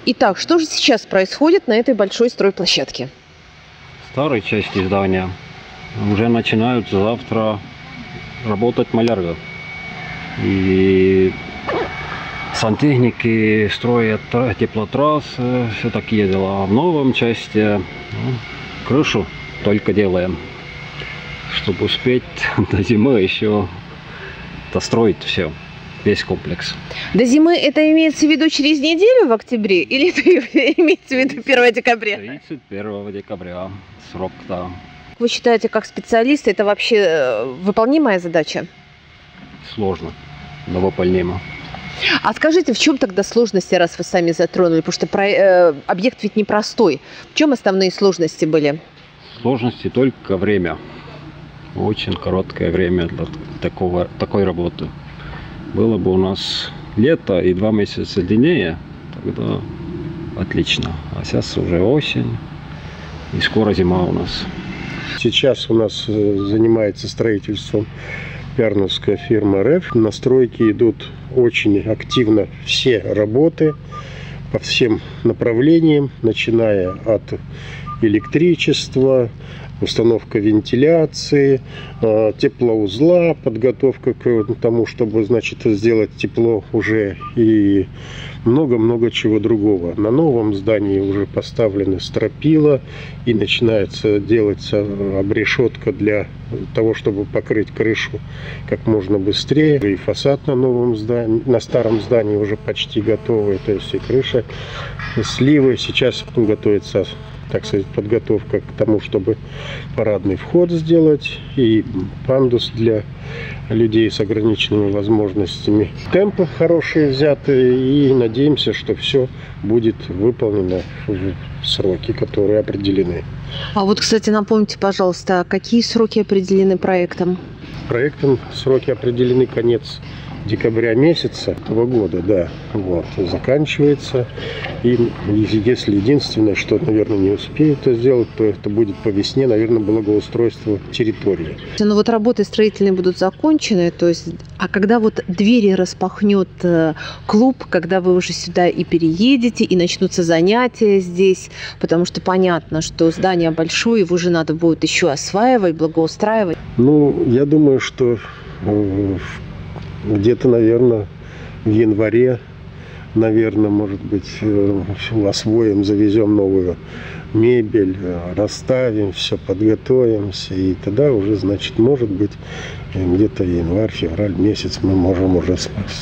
Итак, что же сейчас происходит на этой большой стройплощадке? В старой части здания уже начинают завтра работать малярга. И сантехники строят теплотрассы, все такие дела. В новом части крышу только делаем, чтобы успеть до зимы еще достроить все, весь комплекс. До зимы это имеется в виду через неделю в октябре или это имеется в виду 1 декабря? 31 декабря срок, да. Вы считаете, как специалист, это вообще выполнимая задача? Сложно, но выполнимо. А скажите, в чем тогда сложности, раз вы сами затронули? Потому что объект ведь непростой. В чем основные сложности были? Сложности только время. Очень короткое время для такой работы. Было бы у нас лето и 2 месяца длиннее, тогда отлично. А сейчас уже осень и скоро зима у нас. Сейчас у нас занимается строительством пярновская фирма РЭФ. На стройке идут очень активно все работы по всем направлениям, начиная от электричества, установка вентиляции, теплоузла, подготовка к тому, чтобы, значит, сделать тепло уже, и много-много чего другого. На новом здании уже поставлены стропила и начинается делаться обрешетка для того, чтобы покрыть крышу как можно быстрее. И фасад на новом здании, на старом здании уже почти готовый, то есть и крыша, и сливы. Сейчас готовится, так сказать, подготовка к тому, чтобы парадный вход сделать и пандус для людей с ограниченными возможностями. Темпы хорошие взяты, и надеемся, что все будет выполнено в сроки, которые определены. А вот, кстати, напомните, пожалуйста, какие сроки определены проектом? Проектом сроки определены конец декабря месяца этого года, да, вот, заканчивается. И если единственное, что, наверное, не успеют это сделать, то это будет по весне, наверное, благоустройство территории. Ну вот работы строительные будут закончены, то есть, а когда вот двери распахнет клуб, когда вы уже сюда и переедете, и начнутся занятия здесь, потому что понятно, что здание большое, его же надо будет еще осваивать, благоустраивать. Ну, я думаю, что где-то, наверное, в январе, наверное, может быть, освоим, завезем новую мебель, расставим, все подготовимся. И тогда уже, значит, может быть, где-то январь-февраль месяц мы можем уже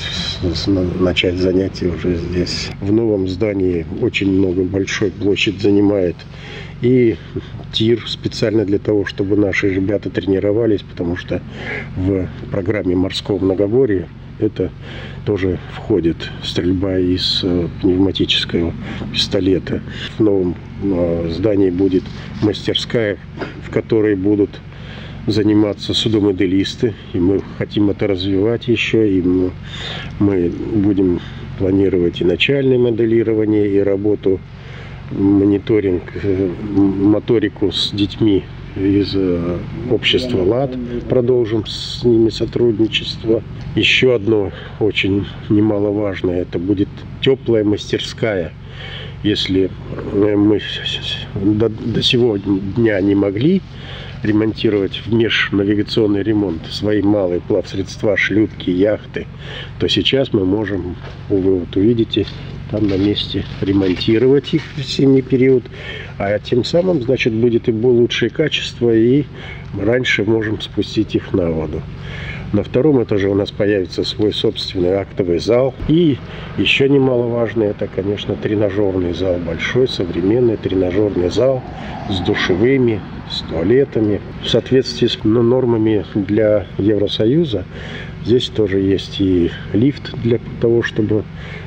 начать занятия уже здесь. В новом здании очень много, большой площадь занимает. И тир специально для того, чтобы наши ребята тренировались, потому что в программе морского многоборья это тоже входит, стрельба из пневматического пистолета. В новом здании будет мастерская, в которой будут заниматься судомоделисты, и мы хотим это развивать еще, и мы будем планировать и начальное моделирование, и работу, мониторинг, моторику с детьми из общества ЛАД. Продолжим с ними сотрудничество. Еще одно очень немаловажное, это будет теплая мастерская. Если мы до сего дня не могли ремонтировать в межнавигационный ремонт свои малые плавсредства, шлюпки, яхты, то сейчас мы можем, вы вот увидите, там на месте ремонтировать их в зимний период, а тем самым, значит, будет и лучшее качество, и раньше можем спустить их на воду. На втором этаже у нас появится свой собственный актовый зал. И еще немаловажно, это, конечно, тренажерный зал. Большой, современный тренажерный зал с душевыми, с туалетами. В соответствии с нормами для Евросоюза здесь тоже есть и лифт для того, чтобы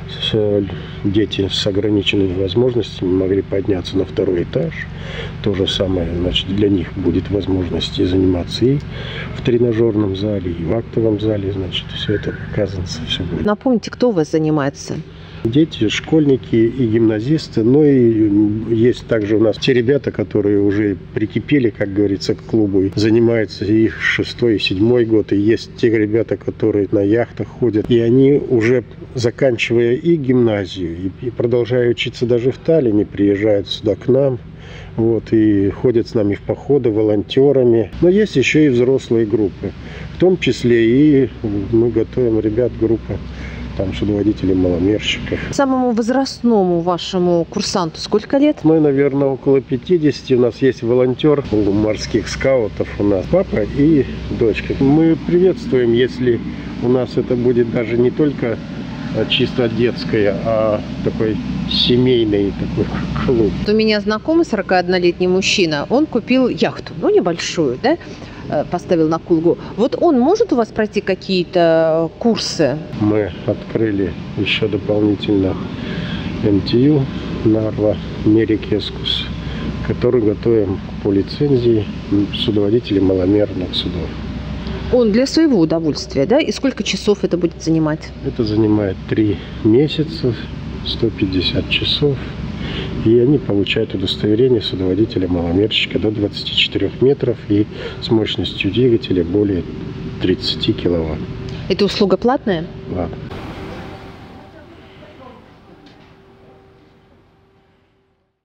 дети с ограниченными возможностями могли подняться на 2-й этаж. То же самое, значит, для них будет возможность заниматься и в тренажерном зале, и в актовом зале, значит, все это оказывается, все будет. Напомните, кто у вас занимается? Дети, школьники и гимназисты. Ну и есть также у нас те ребята, которые уже прикипели, как говорится, к клубу. Занимаются их 6-й и 7-й год. И есть те ребята, которые на яхтах ходят. И они уже, заканчивая и гимназию, и продолжая учиться даже в Таллине, приезжают сюда к нам. Вот, и ходят с нами в походы волонтерами. Но есть еще и взрослые группы. В том числе и мы готовим ребят группы там судоводителей, маломерщиков. Самому возрастному вашему курсанту сколько лет? Мы, наверное, около 50. У нас есть волонтер у морских скаутов. У нас папа и дочка. Мы приветствуем, если у нас это будет даже не только чисто детская, а такой семейный такой клуб. У меня знакомый 41-летний мужчина, он купил яхту, ну небольшую, да, поставил на Кулгу. Вот он может у вас пройти какие-то курсы? Мы открыли еще дополнительно МТЮ Нарва Мерикескус, который готовим по лицензии судоводителей маломерных судов. Он для своего удовольствия, да? И сколько часов это будет занимать? Это занимает 3 месяца, 150 часов. И они получают удостоверение судоводителя-маломерщика до 24 метров и с мощностью двигателя более 30 киловатт. Это услуга платная? Ладно.